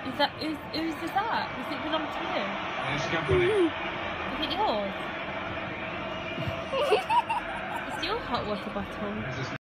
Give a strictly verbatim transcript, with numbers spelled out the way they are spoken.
Is that whose whose is that? Does it belong to you? Let's jump on it. Is it yours? It's your hot water bottle.